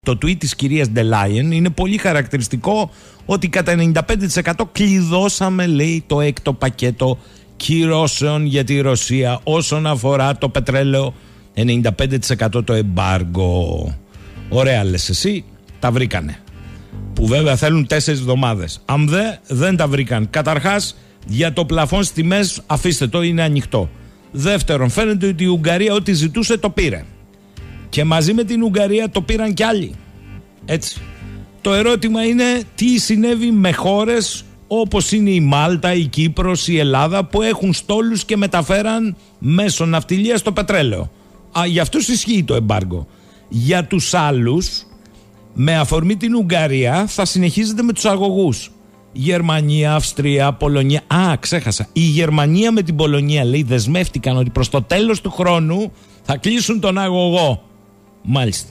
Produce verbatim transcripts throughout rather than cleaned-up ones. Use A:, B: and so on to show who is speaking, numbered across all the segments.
A: το tweet της κυρίας Ντελάιεν είναι πολύ χαρακτηριστικό, ότι κατά ενενήντα πέντε τοις εκατό κλειδώσαμε, λέει, το έκτο πακέτο κυρώσεων για τη Ρωσία όσον αφορά το πετρέλαιο, ενενήντα πέντε τοις εκατό το εμπάργκο. Ωραία λες εσύ, τα βρήκανε. Που βέβαια θέλουν τέσσερις εβδομάδες. Αν δε, δεν τα βρήκαν. Καταρχάς, για το πλαφόν στις τιμές, αφήστε το, είναι ανοιχτό. Δεύτερον, φαίνεται ότι η Ουγγαρία ό,τι ζητούσε το πήρε. Και μαζί με την Ουγγαρία το πήραν κι άλλοι. Έτσι. Το ερώτημα είναι τι συνέβη με χώρες όπως είναι η Μάλτα, η Κύπρος, η Ελλάδα, που έχουν στόλους και μεταφέραν μέσω ναυτιλίας το πετρέλαιο. Α, για αυτούς ισχύει το εμπάργκο. Για τους άλλους, με αφορμή την Ουγγαρία, θα συνεχίζεται με τους αγωγούς. Γερμανία, Αυστρία, Πολωνία. Α, ξέχασα. Η Γερμανία με την Πολωνία, λέει, δεσμεύτηκαν ότι προς το τέλος του χρόνου θα κλείσουν τον αγωγό. Μάλιστα.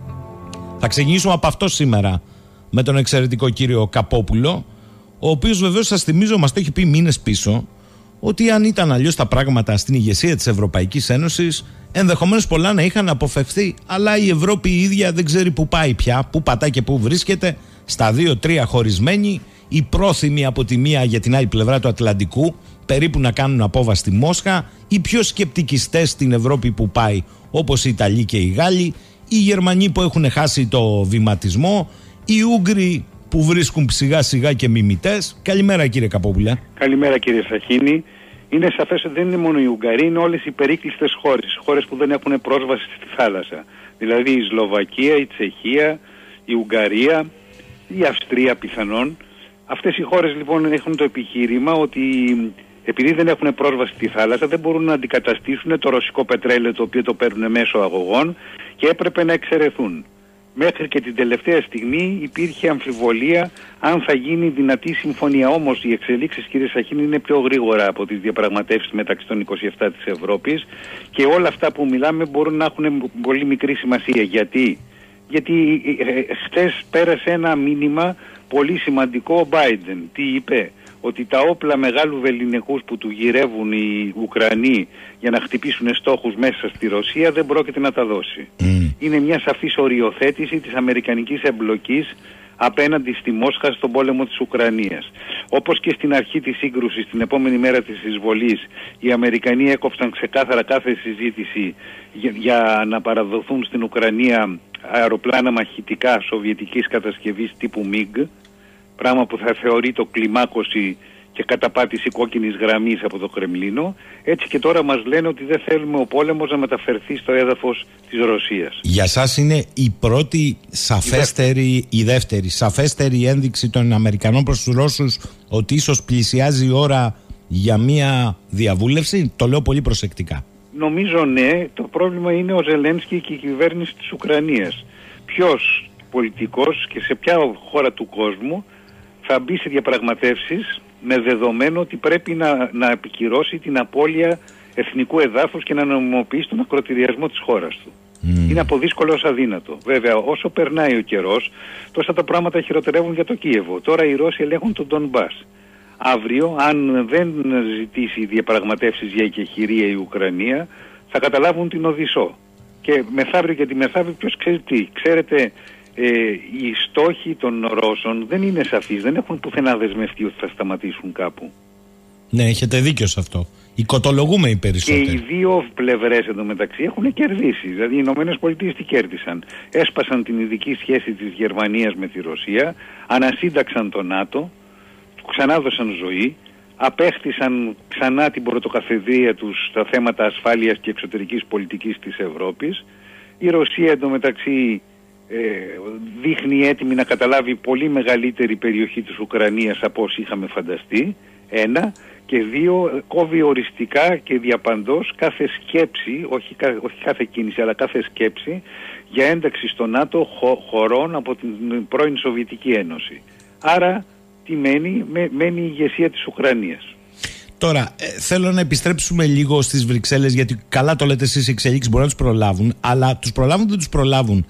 A: Θα ξεκινήσουμε από αυτό σήμερα με τον εξαιρετικό κύριο Καπόπουλο, ο οποίος βεβαίως, σας θυμίζω, μας το έχει πει μήνες πίσω, ότι αν ήταν αλλιώς τα πράγματα στην ηγεσία της Ευρωπαϊκής Ένωσης, ενδεχομένως πολλά να είχαν αποφευθεί. Αλλά η Ευρώπη η ίδια δεν ξέρει που πάει πια, που πατάει και που βρίσκεται, στα δύο-τρία χωρισμένη, οι πρόθυμοι από τη μία για την άλλη πλευρά του Ατλαντικού, περίπου να κάνουν απόβαση στη Μόσχα, οι πιο σκεπτικιστές στην Ευρώπη που πάει, όπως οι Ιταλοί και οι Γάλλοι, οι Γερμανοί που έχουν χάσει το βηματισμό, οι Ούγγροι που βρίσκουν σιγά σιγά και μιμητές. Καλημέρα κύριε Καπόπουλα.
B: Καλημέρα κύριε Σαχίνη. Είναι σαφές ότι δεν είναι μόνο η Ουγγαρία, είναι όλες οι περίκλειστες χώρες, χώρες που δεν έχουν πρόσβαση στη θάλασσα. Δηλαδή η Σλοβακία, η Τσεχία, η Ουγγαρία, η Αυστρία πιθανόν. Αυτές οι χώρες λοιπόν έχουν το επιχείρημα ότι επειδή δεν έχουν πρόσβαση στη θάλασσα δεν μπορούν να αντικαταστήσουν το ρωσικό πετρέλαιο, το οποίο το παίρνουν μέσω αγωγών, και έπρεπε να εξαιρεθούν. Μέχρι και την τελευταία στιγμή υπήρχε αμφιβολία αν θα γίνει δυνατή συμφωνία. Όμως οι εξελίξεις, κύριε Σαχίνη, είναι πιο γρήγορα από τις διαπραγματεύσεις μεταξύ των είκοσι επτά της Ευρώπης, και όλα αυτά που μιλάμε μπορούν να έχουν πολύ μικρή σημασία. Γιατί, Γιατί ε, χτες πέρασε ένα μήνυμα πολύ σημαντικό ο Biden. Τι είπε? Ότι τα όπλα μεγάλου βεληνικούς που του γυρεύουν οι Ουκρανοί για να χτυπήσουν στόχους μέσα στη Ρωσία δεν πρόκειται να τα δώσει. Mm. Είναι μια σαφής οριοθέτηση της αμερικανικής εμπλοκής απέναντι στη Μόσχα στον πόλεμο της Ουκρανίας. Όπως και στην αρχή της σύγκρουσης, την επόμενη μέρα της εισβολής, οι Αμερικανοί έκοψαν ξεκάθαρα κάθε συζήτηση για, για να παραδοθούν στην Ουκρανία αεροπλάνα μαχητικά σοβιετικής κατασκευής τύπου μιγκ, πράγμα που θα θεωρεί το κλιμάκωση και καταπάτηση κόκκινης γραμμής από το Κρεμλίνο. Έτσι και τώρα μας λένε ότι δεν θέλουμε ο πόλεμος να μεταφερθεί στο έδαφος της Ρωσίας.
A: Για σας είναι η πρώτη σαφέστερη, η δεύτερη, η δεύτερη σαφέστερη ένδειξη των Αμερικανών προς τους Ρώσους ότι ίσως πλησιάζει η ώρα για μια διαβούλευση? Το λέω πολύ προσεκτικά.
B: Νομίζω ναι. Το πρόβλημα είναι ο Ζελένσκι και η κυβέρνηση της Ουκρανίας. Ποιος πολιτικός και σε ποια χώρα του κόσμου θα μπει σε διαπραγματεύσεις με δεδομένο ότι πρέπει να, να επικυρώσει την απώλεια εθνικού εδάφους και να νομιμοποιήσει τον ακροτηριασμό της χώρας του. Mm. Είναι από δύσκολο ως αδύνατο. Βέβαια, όσο περνάει ο καιρός, τόσα τα πράγματα χειροτερεύουν για το Κίεβο. Τώρα οι Ρώσοι ελέγχουν τον Ντονμπάς. Αύριο, αν δεν ζητήσει διαπραγματεύσεις για εκεχηρία η Ουκρανία, θα καταλάβουν την Οδυσσό. Και μεθαύριο και τη μεθαύριο ποιος ξέρει τι. Ξέρετε, ε, οι στόχοι των Ρώσων δεν είναι σαφείς. Δεν έχουν πουθενά δεσμευτεί ότι θα σταματήσουν κάπου.
A: Ναι, έχετε δίκιο σε αυτό. Οικοτολογούμε οι περισσότεροι.
B: Και οι δύο πλευρές εντωμεταξύ έχουν κερδίσει. Δηλαδή οι Ηνωμένες Πολιτείες τι κέρδισαν? Έσπασαν την ειδική σχέση της Γερμανίας με τη Ρωσία, ανασύνταξαν το ΝΑΤΟ, ξανάδωσαν ζωή, απέκτησαν ξανά την πρωτοκαθεδρία τους στα θέματα ασφάλειας και εξωτερικής πολιτικής της Ευρώπης. Η Ρωσία εντωμεταξύ ε, δείχνει έτοιμη να καταλάβει πολύ μεγαλύτερη περιοχή της Ουκρανίας από όσοι είχαμε φανταστεί. Ένα. Και δύο, κόβει οριστικά και διαπαντός κάθε σκέψη, όχι, όχι κάθε κίνηση, αλλά κάθε σκέψη για ένταξη στο ΝΑΤΟ χω, χωρών από την πρώην Σοβιετική Ένωση. Άρα τι μένει? Μένει η ηγεσία της Ουκρανίας.
A: Τώρα, ε, θέλω να επιστρέψουμε λίγο στις Βρυξέλλες, γιατί καλά το λέτε εσείς, οι εξελίξεις μπορεί να τους προλάβουν, αλλά τους προλάβουν δεν τους προλάβουν.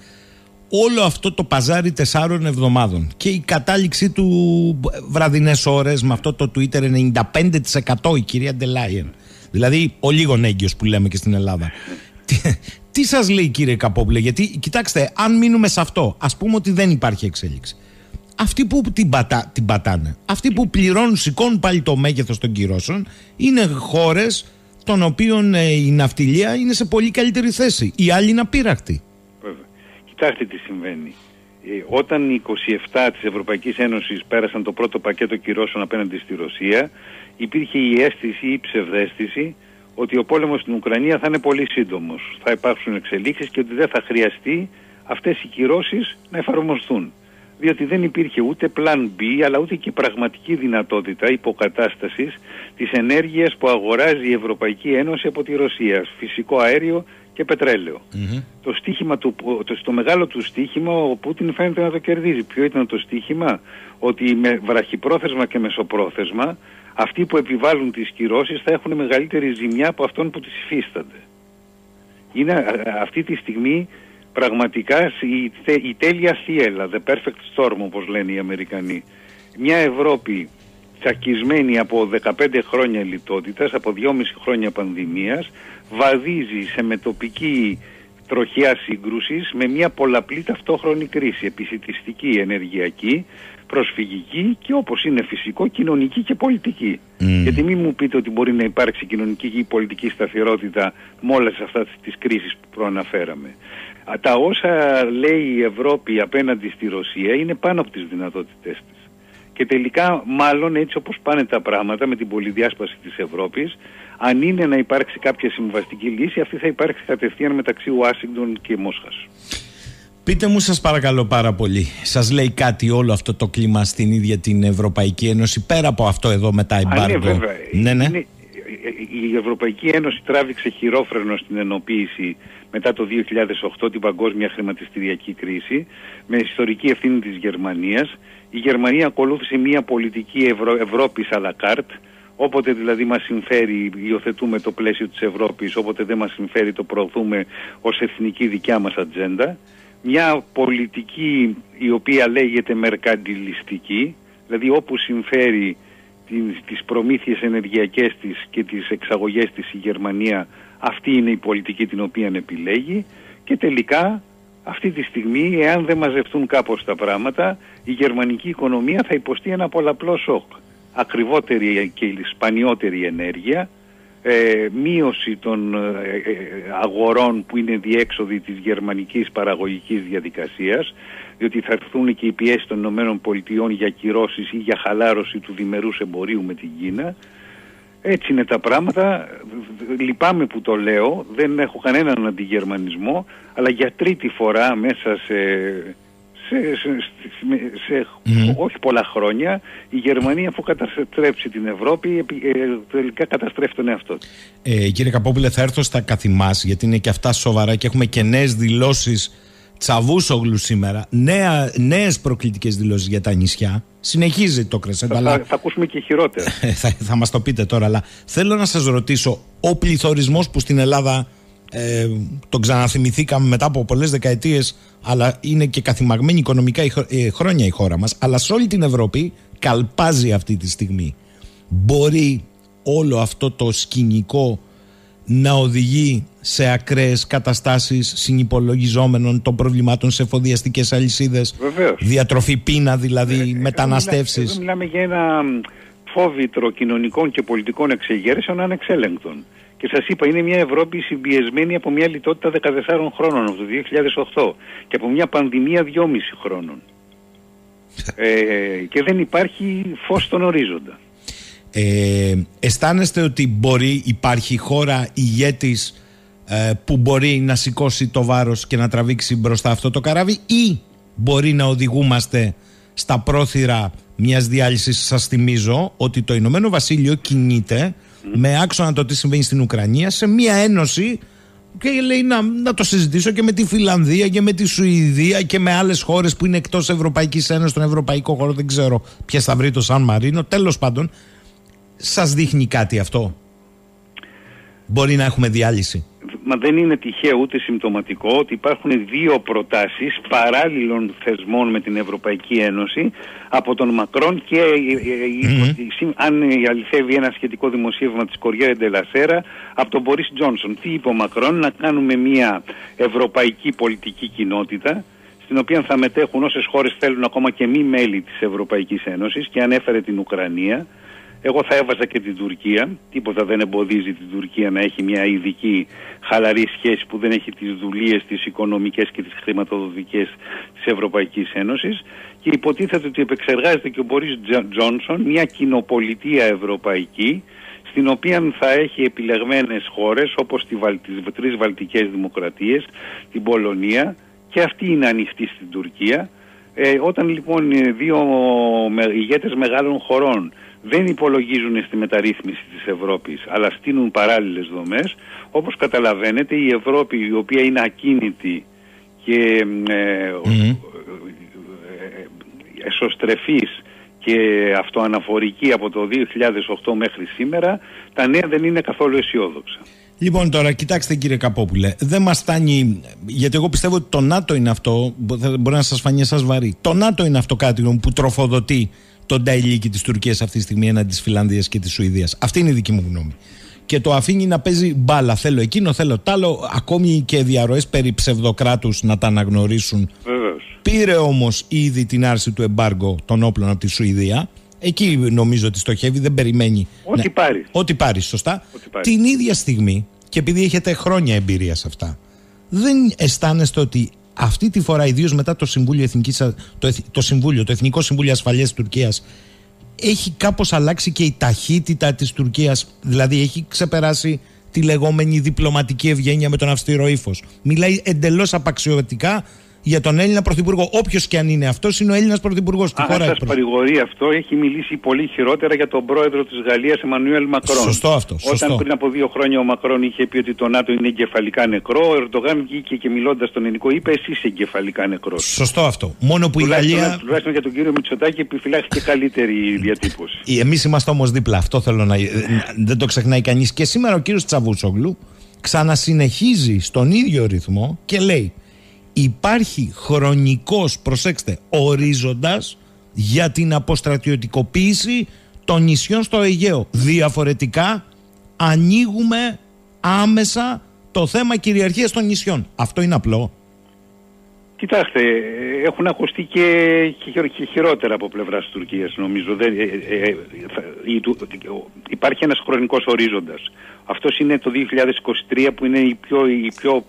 A: Όλο αυτό το παζάρι τεσσάρων εβδομάδων και η κατάληξή του βραδινές ώρες με αυτό το Twitter ενενήντα πέντε τοις εκατό η κυρία Ντελάιεν. Δηλαδή ο λίγον έγκυος που λέμε και στην Ελλάδα. Τι, Τι σας λέει, κύριε Καπόπουλε? Γιατί κοιτάξτε, αν μείνουμε σε αυτό, ας πούμε ότι δεν υπάρχει εξέλιξη. Αυτοί που την, πατά, την πατάνε, αυτοί που πληρώνουν, σηκώνουν πάλι το μέγεθος των κυρώσεων, είναι χώρες των οποίων ε, η ναυτιλία είναι σε πολύ καλύτερη θέση. Οι άλλοι είναι απείρακτοι.
B: Βέβαια. Κοιτάξτε τι συμβαίνει. Ε, όταν οι είκοσι επτά της Ευρωπαϊκής Ένωσης πέρασαν το πρώτο πακέτο κυρώσεων απέναντι στη Ρωσία, υπήρχε η αίσθηση ή η ψευδαίσθηση ότι ο πόλεμος στην Ουκρανία θα είναι πολύ σύντομος. Θα υπάρξουν εξελίξεις και ότι δεν θα χρειαστεί αυτές οι κυρώσεις να εφαρμοστούν. Διότι δεν υπήρχε ούτε πλάν B, αλλά ούτε και πραγματική δυνατότητα υποκατάστασης της ενέργειας που αγοράζει η Ευρωπαϊκή Ένωση από τη Ρωσία, φυσικό αέριο και πετρέλαιο. Mm-hmm. Το, στίχημα του, το, στο μεγάλο του στίχημα ο Πούτιν φαίνεται να το κερδίζει. Ποιο ήταν το στίχημα? Ότι με βραχυπρόθεσμα και μεσοπρόθεσμα αυτοί που επιβάλλουν τις κυρώσεις θα έχουν μεγαλύτερη ζημιά από αυτόν που τις υφίστανται. Είναι α, αυτή τη στιγμή πραγματικά η, η τέλεια θύελλα, the perfect storm όπως λένε οι Αμερικανοί. Μια Ευρώπη τσακισμένη από δεκαπέντε χρόνια λιτότητας, από δυόμιση χρόνια πανδημίας, βαδίζει σε μετοπική τροχιά σύγκρουσης με μια πολλαπλή ταυτόχρονη κρίση, επισιτιστική, ενεργειακή, προσφυγική και, όπως είναι φυσικό, κοινωνική και πολιτική. Mm. Γιατί μην μου πείτε ότι μπορεί να υπάρξει κοινωνική και πολιτική σταθερότητα με όλες αυτές τις κρίσεις που προαναφέραμε. Τα όσα λέει η Ευρώπη απέναντι στη Ρωσία είναι πάνω από τις δυνατότητές της. Και τελικά, μάλλον έτσι όπως πάνε τα πράγματα με την πολυδιάσπαση της Ευρώπης, αν είναι να υπάρξει κάποια συμβαστική λύση, αυτή θα υπάρξει κατευθείαν μεταξύ Ουάσιγκτον και Μόσχας.
A: Πείτε μου, σας παρακαλώ πάρα πολύ, σας λέει κάτι όλο αυτό το κλίμα στην ίδια την Ευρωπαϊκή Ένωση, πέρα από αυτό εδώ με τα εμπάργκο?
B: Ναι, βέβαια.
A: Ναι, ναι.
B: Είναι, η Ευρωπαϊκή Ένωση τράβηξε χειρόφρενο στην ενοποίηση μετά το δύο χιλιάδες οκτώ, την παγκόσμια χρηματιστηριακή κρίση, με ιστορική ευθύνη της Γερμανίας. Η Γερμανία ακολούθησε μια πολιτική Ευρω... Ευρώπης à la carte, όποτε δηλαδή μας συμφέρει υιοθετούμε το πλαίσιο της Ευρώπης, όποτε δεν μας συμφέρει το προωθούμε ως εθνική δικιά μας ατζέντα. Μια πολιτική η οποία λέγεται μερκαντιλιστική, δηλαδή όπου συμφέρει τις προμήθειες ενεργειακές της και τις εξαγωγές της η Γερμανία, αυτή είναι η πολιτική την οποία επιλέγει. Και τελικά αυτή τη στιγμή, εάν δεν μαζευτούν κάπως τα πράγματα, η γερμανική οικονομία θα υποστεί ένα πολλαπλό σοκ. Ακριβότερη και σπανιότερη ενέργεια, ε, μείωση των ε, αγορών που είναι διέξοδοι της γερμανικής παραγωγικής διαδικασίας, διότι θα έρθουν και οι πιέσεις των ΗΠΑ για κυρώσεις ή για χαλάρωση του διμερούς εμπορίου με την Κίνα. Έτσι είναι τα πράγματα. Λυπάμαι που το λέω, δεν έχω κανέναν αντιγερμανισμό, αλλά για τρίτη φορά μέσα σε, σε, σε, σε mm. όχι πολλά χρόνια, η Γερμανία, αφού καταστρέψει την Ευρώπη, τελικά καταστρέφει τον εαυτό του.
A: Ε, κύριε Καπόπουλε, θα έρθω στα καθημάς, γιατί είναι και αυτά σοβαρά και έχουμε και νέες δηλώσεις Τσαβούσογλου σήμερα, νέα, νέες προκλητικές δηλώσεις για τα νησιά. Συνεχίζει το Κρεσέντ.
B: Θα,
A: αλλά...
B: θα, θα ακούσουμε και χειρότερα.
A: θα, θα μας το πείτε τώρα, αλλά θέλω να σας ρωτήσω, ο πληθωρισμός που στην Ελλάδα ε, τον ξαναθυμηθήκαμε μετά από πολλές δεκαετίες, αλλά είναι και καθημαγμένη οικονομικά η, ε, χρόνια η χώρα μας, αλλά σε όλη την Ευρώπη καλπάζει αυτή τη στιγμή. Μπορεί όλο αυτό το σκηνικό να οδηγεί σε ακραίες καταστάσεις συνυπολογιζόμενων των προβλημάτων σε εφοδιαστικές αλυσίδες?
B: Βεβαίως.
A: Διατροφή, πείνα δηλαδή, ε, μεταναστεύσεις.
B: Εδώ μιλάμε για ένα φόβητρο κοινωνικών και πολιτικών εξεγέρσεων ανεξέλεγκτων. Και σας είπα, είναι μια Ευρώπη συμπιεσμένη από μια λιτότητα δεκατεσσάρων χρόνων από το δύο χιλιάδες οκτώ και από μια πανδημία δυόμισι χρόνων. ε, και δεν υπάρχει φως στον ορίζοντα.
A: Ε, αισθάνεστε ότι μπορεί, υπάρχει χώρα ηγέτης ε, που μπορεί να σηκώσει το βάρος και να τραβήξει μπροστά αυτό το καράβι, ή μπορεί να οδηγούμαστε στα πρόθυρα μιας διάλυσης? Σας θυμίζω ότι το Ηνωμένο Βασίλειο κινείται mm. με άξονα το τι συμβαίνει στην Ουκρανία σε μια ένωση, και λέει να, να το συζητήσω και με τη Φιλανδία και με τη Σουηδία και με άλλες χώρες που είναι εκτός Ευρωπαϊκής Ένωσης, στον Ευρωπαϊκό χώρο, δεν ξέρω ποιες θα βρει το Σαν Μαρίνο. Τέλος πάντων, σας δείχνει κάτι αυτό? Μπορεί να έχουμε διάλυση?
B: μα δεν είναι τυχαίο ούτε συμπτωματικό ότι υπάρχουν δύο προτάσεις παράλληλων θεσμών με την Ευρωπαϊκή Ένωση από τον Μακρόν και mm-hmm. αν αληθεύει ένα σχετικό δημοσίευμα της Κοριέρε ντε λα Σέρα από τον Μπορίς Τζόνσον. Τι είπε ο Μακρόν? Να κάνουμε μια ευρωπαϊκή πολιτική κοινότητα στην οποία θα μετέχουν όσες χώρες θέλουν, ακόμα και μη μέλη της Ευρωπαϊκής Ένωσης, και ανέφερε την Ουκρανία. Εγώ θα έβαζα και την Τουρκία. Τίποτα δεν εμποδίζει την Τουρκία να έχει μια ειδική χαλαρή σχέση που δεν έχει τις δουλείες, τις οικονομικές και τις χρηματοδοτικές της Ευρωπαϊκής Ένωσης. Και υποτίθεται ότι επεξεργάζεται και ο Μπορίς Τζόνσον μια κοινοπολιτεία ευρωπαϊκή, στην οποία θα έχει επιλεγμένες χώρες όπως τις τρεις βαλτικές δημοκρατίες, την Πολωνία, και αυτή είναι ανοιχτή στην Τουρκία. Ε, όταν λοιπόν δύο ηγέτες μεγάλων χωρών δεν υπολογίζουν στη μεταρρύθμιση της Ευρώπης, αλλά στείνουν παράλληλες δομές, όπως καταλαβαίνετε η Ευρώπη, η οποία είναι ακίνητη και ε, mm-hmm. εσωστρεφής και αυτοαναφορική από το δύο χιλιάδες οκτώ μέχρι σήμερα, τα νέα δεν είναι καθόλου αισιόδοξα.
A: Λοιπόν, τώρα κοιτάξτε κύριε Καπόπουλε, δεν μας φτάνει, γιατί εγώ πιστεύω ότι το ΝΑΤΟ είναι αυτό, μπορεί να σας φανεί εσάς βαρύ, το ΝΑΤΟ είναι αυτό κάτι που τροφοδοτεί τον ταϊλίκι της Τουρκίας αυτή τη στιγμή έναντι της Φινλανδίας και της Σουηδίας. Αυτή είναι η δική μου γνώμη. Και το αφήνει να παίζει μπάλα. Θέλω εκείνο, θέλω τ' άλλο, ακόμη και διαρροές περί ψευδοκράτους να τα αναγνωρίσουν.
B: Βεβαίως.
A: Πήρε όμως ήδη την άρση του εμπάργκο των όπλων από τη Σουηδία. Εκεί νομίζω ότι στοχεύει, δεν περιμένει.
B: Ό,τι ναι, πάρει.
A: Ό,τι πάρει, σωστά.
B: Ό,τι πάρει.
A: Την ίδια στιγμή, και επειδή έχετε χρόνια εμπειρία σε αυτά, δεν αισθάνεστε ότι αυτή τη φορά, ιδίως μετά το Συμβούλιο, Εθνικής, το, το, Συμβούλιο, το Εθνικό Συμβούλιο Ασφαλείας της Τουρκίας, έχει κάπως αλλάξει και η ταχύτητα της Τουρκίας, δηλαδή έχει ξεπεράσει τη λεγόμενη διπλωματική ευγένεια με τον αυστηρό ύφος. Μιλάει εντελώς απαξιωτικά για τον Έλληνα Πρωθυπουργό. Όποιος και αν είναι αυτός, είναι ο Έλληνας Πρωθυπουργός.
B: Αν σας παρηγορεί αυτό, έχει μιλήσει πολύ χειρότερα για τον πρόεδρο της Γαλλίας, Εμμανουέλ Μακρόν.
A: Σωστό αυτό. Σωστό.
B: Όταν πριν από δύο χρόνια ο Μακρόν είχε πει ότι το ΝΑΤΟ είναι εγκεφαλικά νεκρό, ο Ερντογάν βγήκε και μιλώντας στον ελληνικό είπε: εσείς είσαι εγκεφαλικά νεκρός.
A: Σωστό αυτό. Μόνο που
B: τουλάχιστον,
A: η Γαλλία.
B: Τουλάχιστον για τον κύριο Μητσοτάκη επιφυλάχθηκε καλύτερη διατύπωση.
A: Εμείς είμαστε όμως δίπλα. Αυτό θέλω να. Δεν το ξεχνάει κανείς. Και σήμερα ο κύριος Τσαβούσογλου ξανασυνεχίζει στον ίδιο ρυθμό και λέει: υπάρχει χρονικός, προσέξτε, ορίζοντας για την αποστρατιωτικοποίηση των νησιών στο Αιγαίο. Διαφορετικά ανοίγουμε άμεσα το θέμα κυριαρχίας των νησιών. Αυτό είναι απλό.
B: Κοιτάξτε, έχουν ακουστεί και, και χειρότερα από πλευράς της Τουρκίας, νομίζω. Δεν, ε, ε, θα, η, υπάρχει ένας χρονικός ορίζοντας. Αυτός είναι το δύο χιλιάδες είκοσι τρία, που είναι η πιο... Η πιο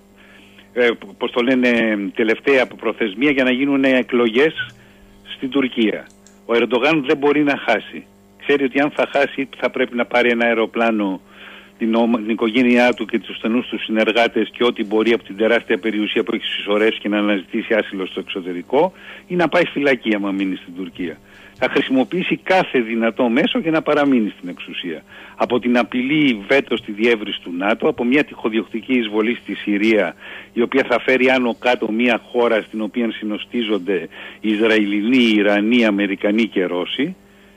B: Ε, πώς το λένε, τελευταία προθεσμία για να γίνουν εκλογές στην Τουρκία. Ο Ερντογάν δεν μπορεί να χάσει. Ξέρει ότι αν θα χάσει θα πρέπει να πάρει ένα αεροπλάνο, την, την οικογένειά του και τους στενούς του συνεργάτες και ό,τι μπορεί από την τεράστια περιουσία που έχει συσσωρέσει και να αναζητήσει άσυλο στο εξωτερικό, ή να πάει φυλακή άμα μείνει στην Τουρκία. Θα χρησιμοποιήσει κάθε δυνατό μέσο για να παραμείνει στην εξουσία. Από την απειλή βέτο στη διεύρυνση του ΝΑΤΟ, από μια τυχοδιοκτική εισβολή στη Συρία, η οποία θα φέρει άνω κάτω μια χώρα στην οποία συνοστίζονται Ισραηλινοί, Ιρανοί, Αμερικανοί και Ρώσοι,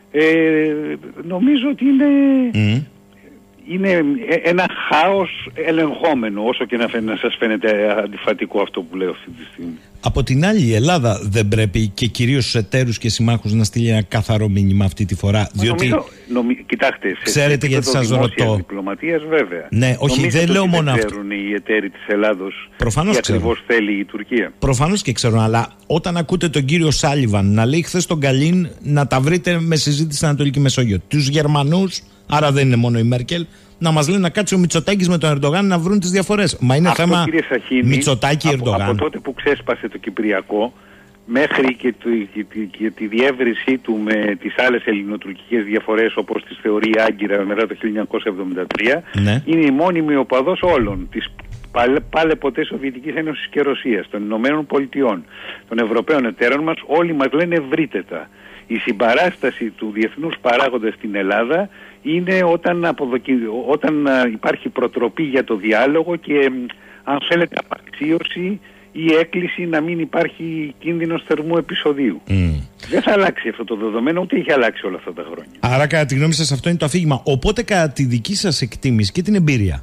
B: ε, νομίζω ότι είναι... Mm. Είναι ένα χάος ελεγχόμενο, όσο και να, φαίνεται, να σας φαίνεται αντιφατικό αυτό που λέω αυτή τη στιγμή. Από την άλλη, η Ελλάδα δεν πρέπει και κυρίως στους εταίρους και συμμάχους να στείλει ένα καθαρό μήνυμα αυτή τη φορά? Διότι νομίζω, νομι, κοιτάξτε, σε
A: ξέρετε γιατί σας ρωτώ.
B: Διπλωματίας, βέβαια.
A: Ναι, όχι,
B: νομίζω
A: δεν λέω μόνο αυτό.
B: Ξέρουν οι εταίροι της Ελλάδος
A: προφανώς
B: τι ακριβώς θέλει η Τουρκία.
A: Προφανώς και ξέρουν, αλλά όταν ακούτε τον κύριο Σάλιβαν να λέει χθες τον Καλίν να τα βρείτε με συζήτηση στην Ανατολική Μεσόγειο, τους Γερμανούς, άρα δεν είναι μόνο η Μέρκελ, να μας λένε να κάτσει ο Μητσοτάκης με τον Ερντογάν να βρουν τις διαφορές. Μα είναι αυτό, θέμα Μητσοτάκη-Ερντογάν.
B: Από, από τότε που ξέσπασε το Κυπριακό μέχρι και, το, και, και, και τη διεύρυνσή του με τις άλλες ελληνοτουρκικές διαφορές, όπως τις θεωρεί η Άγκυρα μετά το χίλια εννιακόσια εβδομήντα τρία, ναι. Είναι η μόνιμη οπαδός όλων της πάλε, πάλε ποτέ Σοβιετικής Ένωσης και Ρωσίας, των Ηνωμένων Πολιτειών, των Ευρωπαίων εταίρων μας. Όλοι μας λένε βρείτε τα. Η συμπαράσταση του διεθνούς παράγοντα στην Ελλάδα είναι όταν, αποδοκι... όταν υπάρχει προτροπή για το διάλογο και, αν θέλετε, απαξίωση ή έκκληση να μην υπάρχει κίνδυνος θερμού επεισοδίου. Mm. Δεν θα αλλάξει αυτό το δεδομένο, ούτε έχει αλλάξει όλα αυτά τα χρόνια.
A: Άρα, κατά τη γνώμη σας, αυτό είναι το αφήγημα. Οπότε, κατά τη δική σας εκτίμηση και την εμπειρία,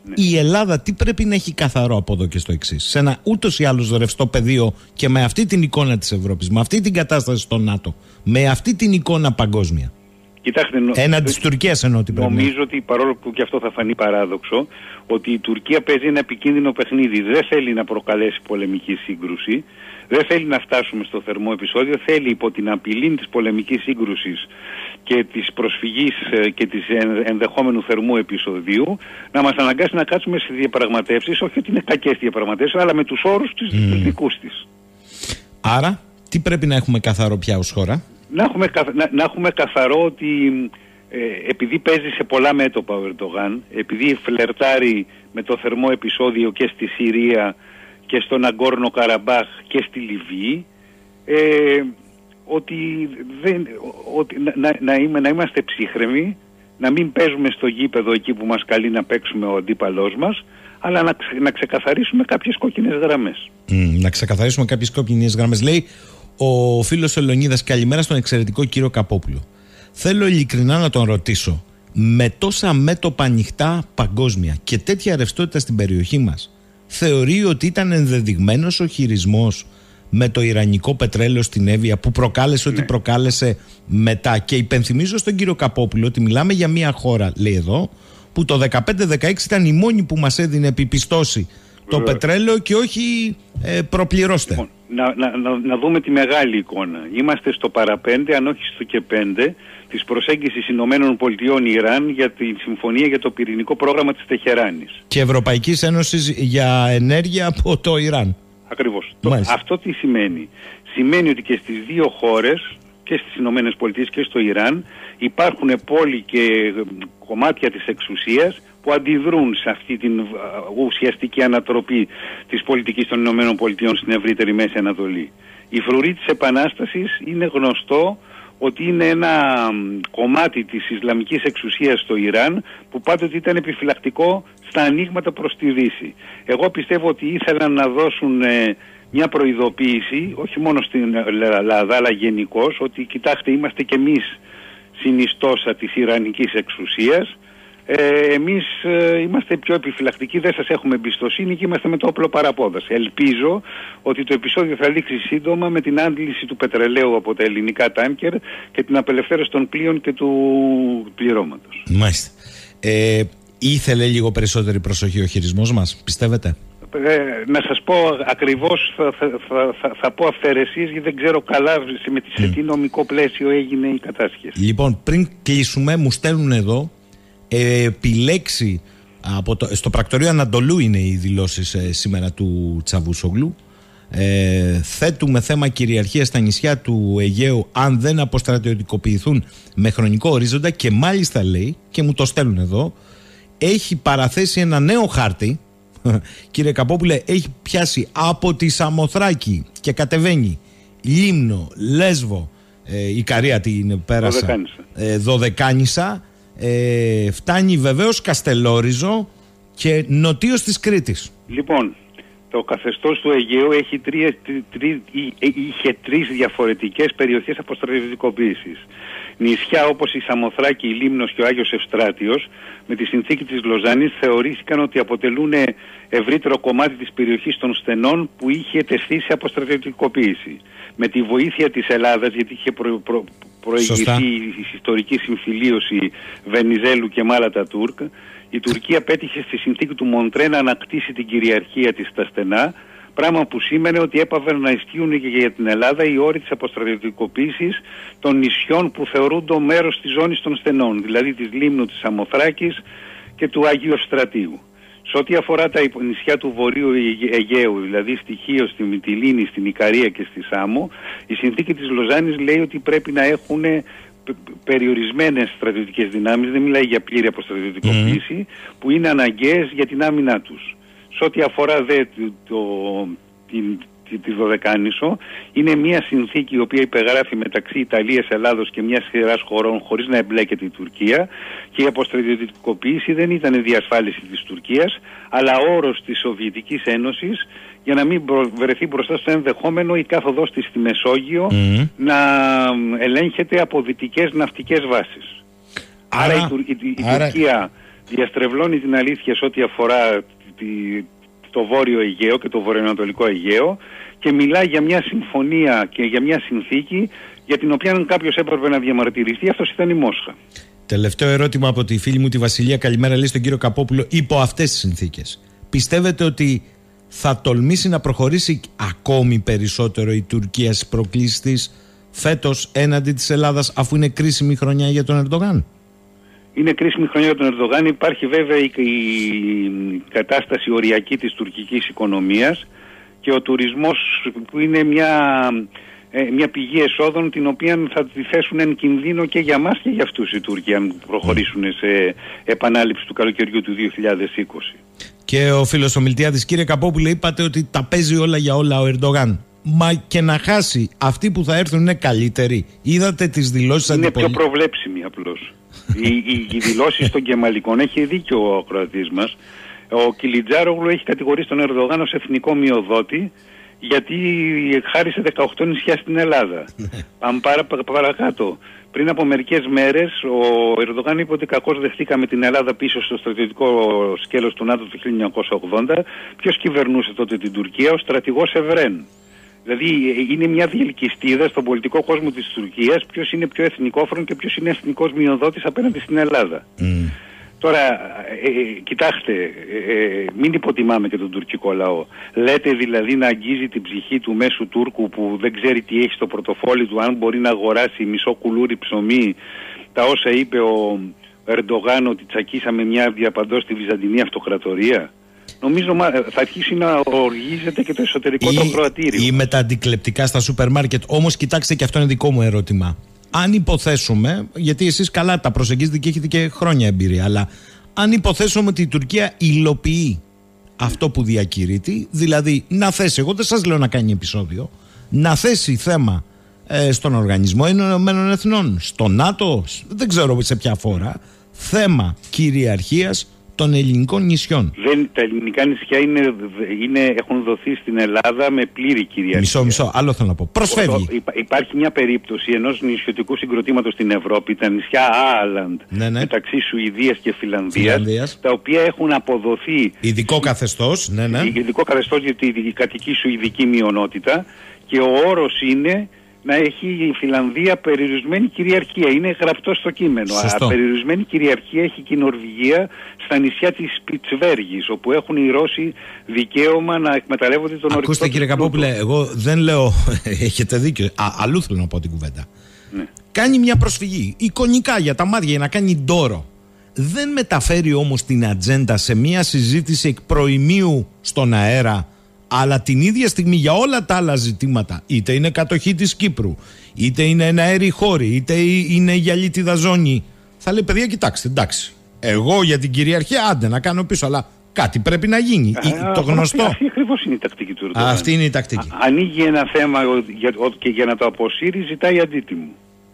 B: Ναι.
A: Η Ελλάδα τι πρέπει να έχει καθαρό από εδώ και στο εξής? Σε ένα ούτως ή άλλως ρευστό πεδίο και με αυτή την εικόνα της Ευρώπης, με αυτή την κατάσταση στο ΝΑΤΟ, με αυτή την εικόνα παγκόσμια.
B: Κοιτάξτε,
A: έναντι της Τουρκίας εννοώ ότι πρέπει.
B: Νομίζω ότι παρόλο που και αυτό θα φανεί παράδοξο, ότι η Τουρκία παίζει ένα επικίνδυνο παιχνίδι. Δεν θέλει να προκαλέσει πολεμική σύγκρουση, δεν θέλει να φτάσουμε στο θερμό επεισόδιο, θέλει υπό την απειλή της πολεμικής σύγκρουσης και της προσφυγής και της ενδεχόμενου θερμού επεισοδίου να μας αναγκάσει να κάτσουμε σε διαπραγματεύσεις, όχι ότι είναι κακές διαπραγματεύσεις, αλλά με τους όρους τους mm. δικούς της.
A: Άρα, τι πρέπει να έχουμε καθαρό πια ως χώρα?
B: Να έχουμε, να, να έχουμε καθαρό ότι ε, επειδή παίζει σε πολλά μέτωπα ο Ερντογάν, επειδή φλερτάρει με το θερμό επεισόδιο και στη Συρία και στον Ναγκόρνο Καραμπάχ και στη Λιβύη, ε, ότι, δεν, ότι να, να, να, είμα, να είμαστε ψύχρεμοι, να μην παίζουμε στο γήπεδο εκεί που μας καλεί να παίξουμε ο αντίπαλός μας, αλλά να, ξε, να ξεκαθαρίσουμε κάποιες κόκκινες γραμμές. Mm,
A: να ξεκαθαρίσουμε κάποιες κόκκινες γραμμές. Λέει ο φίλος ο Λεωνίδας, καλημέρα στον εξαιρετικό κύριο Καπόπουλο. Θέλω ειλικρινά να τον ρωτήσω, με τόσα μέτωπα ανοιχτά παγκόσμια και τέτοια ρευστότητα στην περιοχή μας, θεωρεί ότι ήταν ενδεδειγμένος ο χειρισμός με το ιρανικό πετρέλαιο στην Εύβοια που προκάλεσε ναι. ό,τι προκάλεσε μετά? Και υπενθυμίζω στον κύριο Καπόπουλο ότι μιλάμε για μια χώρα, λέει εδώ, που το δεκαπέντε δεκαέξι ήταν η μόνη που μας έδινε επιπιστώσει το Βεβαίως. πετρέλαιο και όχι ε, προπληρώστε.
B: Λοιπόν, να, να, να, να δούμε τη μεγάλη εικόνα. Είμαστε στο παραπέντε, αν όχι στο και πέντε, της προσέγγισης Ηνωμένων Πολιτειών Ιράν για τη συμφωνία για το πυρηνικό πρόγραμμα της Τεχεράνης.
A: Και Ευρωπαϊκής Ένωσης για ενέργεια από το Ιράν.
B: Ακριβώς. Το, αυτό τι σημαίνει? Σημαίνει ότι και στις δύο χώρες, και στις Ηνωμένες Πολιτείες και στο Ιράν, υπάρχουν πόλοι και κομμάτια της εξουσίας που αντιδρούν σε αυτή την ουσιαστική ανατροπή της πολιτικής των Ηνωμένων Πολιτειών στην ευρύτερη Μέση Ανατολή. Η φρουρή της Επανάστασης είναι γνωστό ότι είναι ένα κομμάτι της Ισλαμικής εξουσίας στο Ιράν που πάντοτε ήταν επιφυλακτικό στα ανοίγματα προς τη Δύση. Εγώ πιστεύω ότι ήθελαν να δώσουν ε, μια προειδοποίηση, όχι μόνο στην Ελλάδα αλλά γενικώς, ότι κοιτάξτε, είμαστε κι εμείς συνιστόσα της Ιρανικής εξουσίας, ε, εμείς ε, είμαστε πιο επιφυλακτικοί, δεν σας έχουμε εμπιστοσύνη και είμαστε με το όπλο παραπόδαση. Ελπίζω ότι το επεισόδιο θα λήξει σύντομα με την άντληση του πετρελαίου από τα ελληνικά τάνκερ και την απελευθέρωση των πλοίων και του πληρώματος.
A: Μάλιστα. Ε, ήθελε λίγο περισσότερη προσοχή ο χειρισμός μας, πιστεύετε?
B: Ε, να σας πω ακριβώς, θα, θα, θα, θα, θα πω αυθαιρεσίες γιατί δεν ξέρω καλά με τι, σε τι νομικό πλαίσιο έγινε η κατάσχεση.
A: Λοιπόν, πριν κλείσουμε, μου στέλνουν εδώ ε, επιλέξει από το, στο πρακτορείο Ανατολού είναι οι δηλώσεις ε, σήμερα του Τσαβούσογλου. Ε, θέτουμε θέμα κυριαρχία στα νησιά του Αιγαίου αν δεν αποστρατιωτικοποιηθούν με χρονικό ορίζοντα, και μάλιστα λέει, και μου το στέλνουν εδώ, έχει παραθέσει ένα νέο χάρτη. Κύριε Καπόπουλε, έχει πιάσει από τη Σαμοθράκη και κατεβαίνει Λίμνο, Λέσβο, ε, η Καρία την πέρασα, Δωδεκάνησα, ε, Δωδεκάνησα ε, φτάνει βεβαίως Καστελόριζο και νοτίως της Κρήτης.
B: Λοιπόν, το καθεστώς του Αιγαίου έχει τρία, τρι, τρι, είχε τρεις διαφορετικές περιοχές αποστρατιωτικοποίησης. Νησιά όπως η Σαμοθράκη, η Λίμνος και ο Άγιος Ευστράτιος με τη συνθήκη της Λοζάνης θεωρήθηκαν ότι αποτελούν ευρύτερο κομμάτι της περιοχής των στενών που είχε τεθεί σε αποστρατιωτικοποίηση. Με τη βοήθεια της Ελλάδας, γιατί είχε προ, προ, προηγηθεί η ιστορική συμφιλίωση Βενιζέλου και Μάλατα Τούρκ, η Τουρκία πέτυχε στη συνθήκη του Μοντρέ να ανακτήσει την κυριαρχία της στα στενά, πράγμα που σήμαινε ότι έπαβαν να ισχύουν και για την Ελλάδα οι όροι της αποστρατιωτικοποίησης των νησιών που θεωρούνται μέρος της ζώνης των στενών, δηλαδή της Λίμνου, της Σαμοθράκης και του Αγίου Ευστρατείου. Σε ό,τι αφορά τα νησιά του Βορείου Αιγαίου, δηλαδή στη Χίο, στη Μυτιλήνη, στην Ικαρία και στη Σάμο, η συνθήκη της Λοζάνης λέει ότι πρέπει να έχουν περιορισμένες στρατιωτικές δυνάμεις, δεν μιλάει για πλήρη αποστρατιωτικοποίηση, mm. που είναι αναγκαίες για την άμυνά τους. Σε ό,τι αφορά δε το, το, την, τη, τη Δωδεκάνησο, είναι μια συνθήκη η οποία υπεγράφει μεταξύ Ιταλίας, Ελλάδος και μιας σειράς χωρών χωρίς να εμπλέκεται η Τουρκία, και η αποστρατιωτικοποίηση δεν ήταν διασφάλιση της Τουρκίας, αλλά όρος της Σοβιετικής Ένωσης για να μην βρεθεί μπροστά στο ενδεχόμενο η κάθοδός της στη Μεσόγειο mm. να ελέγχεται από δυτικές ναυτικές βάσεις. Άρα, άρα η, η, η, η άρα... Τουρκία διαστρεβλώνει την αλήθεια σε ό,τι αφορά τη, το Βόρειο Αιγαίο και το Βορειοανατολικό Αιγαίο και μιλάει για μια συμφωνία και για μια συνθήκη για την οποία αν κάποιος έπρεπε να διαμαρτυρηθεί, αυτός ήταν η Μόσχα.
A: Τελευταίο ερώτημα από τη φίλη μου τη Βασιλεία. Καλημέρα, λέει στον κύριο Καπόπουλο. Υπό αυτές τις συνθήκες, πιστεύετε ότι θα τολμήσει να προχωρήσει ακόμη περισσότερο η Τουρκία στις προκλήσεις της φέτος έναντι της Ελλάδας, αφού είναι κρίσιμη χρονιά για τον Ερντογάν?
B: Είναι κρίσιμη χρονιά για τον Ερντογάν. Υπάρχει βέβαια η, η κατάσταση οριακή της τουρκικής οικονομίας και ο τουρισμός που είναι μια, ε, μια πηγή εσόδων την οποία θα τη θέσουν εν κινδύνο και για μας και για αυτούς οι Τούρκοι αν προχωρήσουν σε επανάληψη του καλοκαιριού του δύο χιλιάδες είκοσι.
A: Και ο φίλος ο Μιλτιάδης, κύριε Καπόπουλε, είπατε ότι τα παίζει όλα για όλα ο Ερντογάν. Μα και να χάσει, αυτοί που θα έρθουν είναι καλύτεροι. Είδατε τις δηλώσεις αντιπολίτευσης?
B: Είναι πιο προβλέψιμοι απλώς. οι, οι, οι δηλώσεις των Κεμαλικών, έχει δίκιο ο ακροατής μας. Ο Κιλιτζάρογλου έχει κατηγορήσει τον Ερντογάν ως εθνικό μειοδότη γιατί χάρισε δεκαοκτώ νησιά στην Ελλάδα. Αν πάρα, παρακάτω. Πριν από μερικές μέρες ο Ερντογάν είπε ότι κακώς δεχτήκαμε την Ελλάδα πίσω στο στρατιωτικό σκέλος του ΝΑΤΟ του χίλια εννιακόσια ογδόντα. Ποιος κυβερνούσε τότε την Τουρκία? Ο στρατηγός Ευρέν. Δηλαδή είναι μια διελκυστίδα στον πολιτικό κόσμο της Τουρκίας ποιος είναι πιο εθνικόφρον και ποιος είναι εθνικός μειοδότης απέναντι στην Ελλάδα. Mm. Τώρα, ε, ε, κοιτάξτε, ε, ε, μην υποτιμάμε και τον τουρκικό λαό. Λέτε δηλαδή να αγγίζει την ψυχή του μέσου Τούρκου που δεν ξέρει τι έχει στο πορτοφόλι του, αν μπορεί να αγοράσει μισό κουλούρι ψωμί, τα όσα είπε ο Ερντογάν ότι τσακίσαμε μια διαπαντός στη Βυζαντινή Αυτοκρατορία. Νομίζω θα αρχίσει να οργίζεται και το εσωτερικό ή, του Κροατήριου. Ή
A: με τα αντικλεπτικά στα σούπερ μάρκετ. Όμως κοιτάξτε, και αυτό είναι δικό μου ερώτημα. Αν υποθέσουμε, γιατί εσείς καλά τα προσεγγίζετε και έχετε και χρόνια εμπειρία, αλλά αν υποθέσουμε ότι η Τουρκία υλοποιεί αυτό που διακηρύττει, δηλαδή να θέσει, εγώ δεν σας λέω να κάνει επεισόδιο, να θέσει θέμα ε, στον Οργανισμό Ηνωμένων Εθνών, στο ΝΑΤΟ, δεν ξέρω σε ποια φόρα, θέμα κυριαρχίας των ελληνικών νησιών.
B: Δεν, τα ελληνικά νησιά είναι, είναι, έχουν δοθεί στην Ελλάδα με πλήρη κυριαρχία.
A: Μισό, μισό, άλλο θέλω να πω. Προσφεύγει.
B: Ο, υπά, υπάρχει μια περίπτωση ενός νησιωτικού συγκροτήματος στην Ευρώπη, τα νησιά Άαλαντ, ναι, ναι. μεταξύ Σουηδίας και Φιλανδίας, Φιλανδίας, τα οποία έχουν αποδοθεί.
A: Ειδικό καθεστώς, ναι, ναι.
B: Ειδικό καθεστώς για την κατοική σουηδική μειονότητα και ο όρος είναι να έχει η Φιλανδία περιορισμένη κυριαρχία. Είναι γραπτό στο κείμενο. Α, περιορισμένη κυριαρχία έχει και η Νορβηγία στα νησιά της Σπιτσβέργης, όπου έχουν οι Ρώσοι δικαίωμα να εκμεταλλεύονται τον ορυκτό.
A: Ακούστε κύριε Καπόπουλε, εγώ δεν λέω, έχετε δίκιο, Α, αλλού θέλω να πω την κουβέντα. Ναι. Κάνει μια προσφυγή, εικονικά για τα μάτια, για να κάνει ντόρο. Δεν μεταφέρει όμως την ατζέντα σε μια συζήτηση εκ προημίου στον αέρα, αλλά την ίδια στιγμή για όλα τα άλλα ζητήματα, είτε είναι κατοχή της Κύπρου, είτε είναι ένα αέρι χώρι, είτε είναι γυαλίτιδα ζώνη, θα λέει παιδιά κοιτάξτε, εντάξει, εγώ για την κυριαρχία άντε να κάνω πίσω, αλλά κάτι πρέπει να γίνει. Α, το γνωστό.
B: Αυτή ακριβώς είναι η τακτική του Ερντογάν.
A: Αυτή είναι η τακτική.
B: Α, ανοίγει ένα θέμα για, και για να το αποσύρει ζητάει αντίτιμο.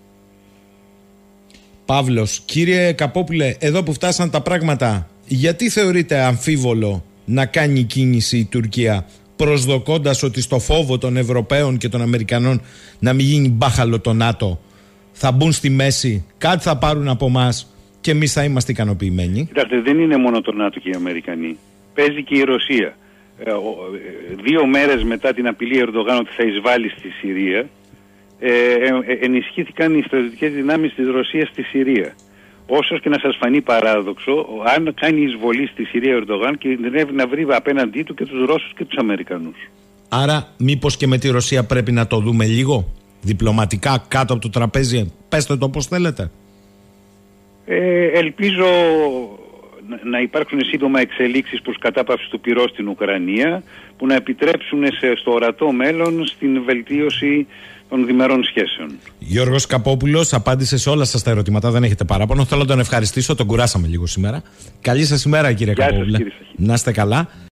A: Παύλος, κύριε Καπόπουλε, εδώ που φτάσαν τα πράγματα, γιατί θεωρείτε αμφίβολο να κάνει κίνηση η Τουρκία, προσδοκώντας ότι στο φόβο των Ευρωπαίων και των Αμερικανών να μην γίνει μπάχαλο το ΝΑΤΟ, θα μπουν στη μέση, κάτι θα πάρουν από εμάς και εμείς θα είμαστε ικανοποιημένοι?
B: Κοιτάξτε, δεν είναι μόνο το ΝΑΤΟ και οι Αμερικανοί. Παίζει και η Ρωσία. Ε, δύο μέρες μετά την απειλή Ερντογάν ότι θα εισβάλλει στη Συρία, ε, ε, ενισχύθηκαν οι στρατιωτικές δυνάμεις της Ρωσίας στη Συρία. Όσο και να σας φανεί παράδοξο, αν κάνει εισβολή στη Συρία ο Ερντογάν, κινδυνεύει να βρει απέναντί του και τους Ρώσους και τους Αμερικανούς.
A: Άρα μήπως και με τη Ρωσία πρέπει να το δούμε λίγο διπλωματικά κάτω από το τραπέζι? Πέστε το όπως θέλετε.
B: Ε, ελπίζω να, να υπάρξουν σύντομα εξελίξεις προς κατάπαυση του πυρός στην Ουκρανία που να επιτρέψουν σε, στο ορατό μέλλον στην βελτίωση των διμερών σχέσεων.
A: Γιώργος Καπόπουλος απάντησε σε όλα σας τα ερωτήματα, δεν έχετε παράπονο. Θέλω να τον ευχαριστήσω, τον κουράσαμε λίγο σήμερα. Καλή σας ημέρα κύριε Καπόπουλε. Να είστε καλά.